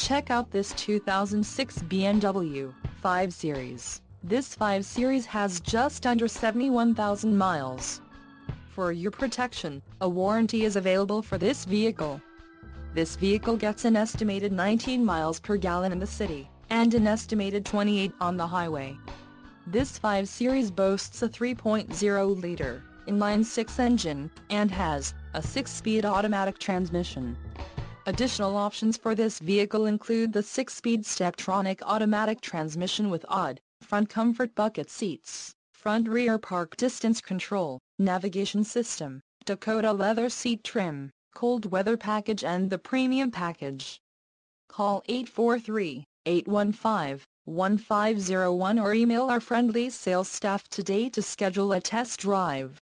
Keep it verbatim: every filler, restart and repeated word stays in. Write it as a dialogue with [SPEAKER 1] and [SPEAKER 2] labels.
[SPEAKER 1] Check out this two thousand six B M W five Series. This five Series has just under seventy-one thousand miles. For your protection, a warranty is available for this vehicle. This vehicle gets an estimated nineteen miles per gallon in the city, and an estimated twenty-eight on the highway. This five Series boasts a three point oh liter inline-six engine, and has a six-speed automatic transmission. Additional options for this vehicle include the six-speed Steptronic automatic transmission with odd front comfort bucket seats, front rear park distance control, navigation system, Dakota leather seat trim, cold weather package and the premium package. Call eight four three, eight one five, one five zero one or email our friendly sales staff today to schedule a test drive.